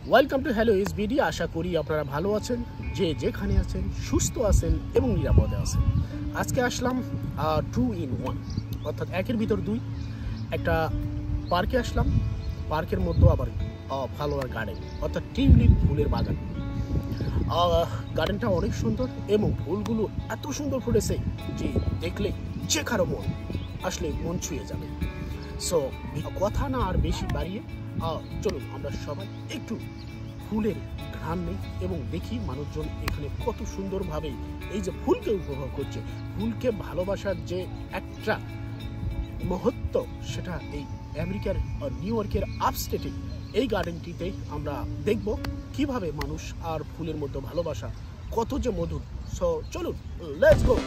Welcome to hello USBD। আশা করি আপনারা ভালো আছেন, যে যেখানে আছেন সুস্থ আছেন এবং নিরাপদে আছেন। আজকে আসলাম 2 in 1, অর্থাৎ একের ভিতর দুই। একটা পার্কে আসলাম, পার্কের মধ্যে আবার ফ্লাওয়ার গার্ডেন অর্থাৎ টিউলিপ ফুলের বাগান। গার্ডেনটা অনেক সুন্দর এবং ফুলগুলো এত সুন্দর ফুটেছে যে দেখলে যে কারো মন আসলে মন ছুঁয়ে যাবে। সো কথা না আর বেশি বাড়িয়ে চলুন আমরা সবাই একটু ফুলের ঘ্রাণ নেই এবং দেখি মানুষজন এখানে কত সুন্দরভাবে এই যে ফুলকে উপভোগ করছে। ফুলকে ভালোবাসার যে একটা মহত্ব, সেটা এই আমেরিকার নিউ ইয়র্কের আপস্টেটে এই গার্ডেনটিতেই আমরা দেখব কিভাবে মানুষ আর ফুলের মধ্যে ভালোবাসা কত যে মধুর। সো চলুন, লেটস গো।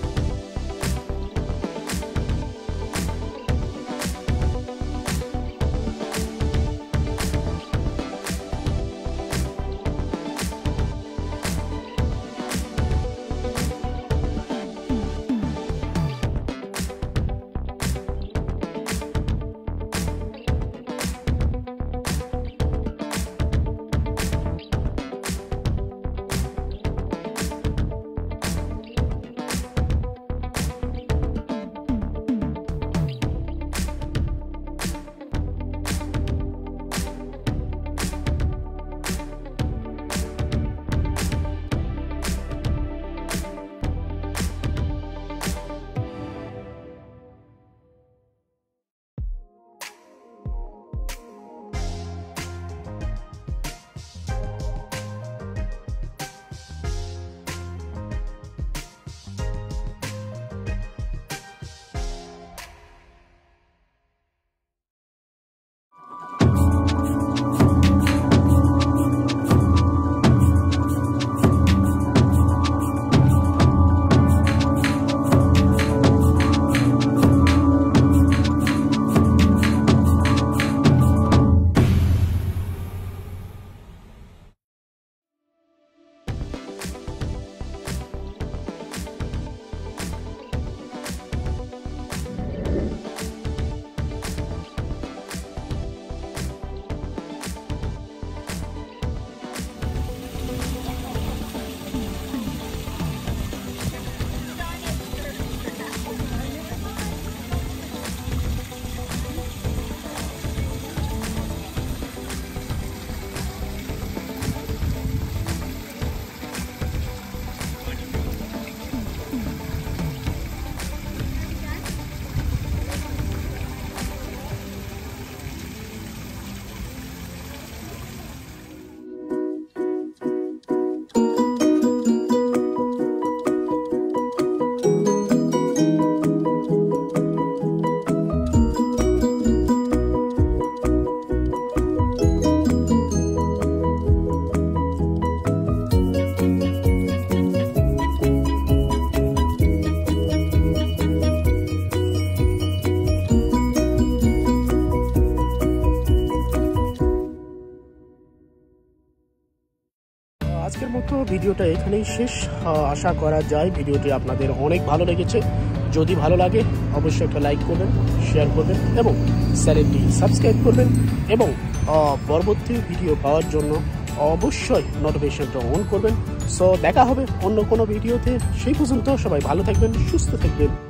আজকের মতো ভিডিওটা এখানেই শেষ। আশা করা যায় ভিডিওটি আপনাদের অনেক ভালো লেগেছে। যদি ভালো লাগে অবশ্যই একটা লাইক করবেন, শেয়ার করবেন এবং চ্যানেলটি সাবস্ক্রাইব করবেন এবং পরবর্তী ভিডিও পাওয়ার জন্য অবশ্যই নোটিফিকেশনটা অন করবেন। সো দেখা হবে অন্য কোনো ভিডিওতে। সেই পর্যন্ত সবাই ভালো থাকবেন, সুস্থ থাকবেন।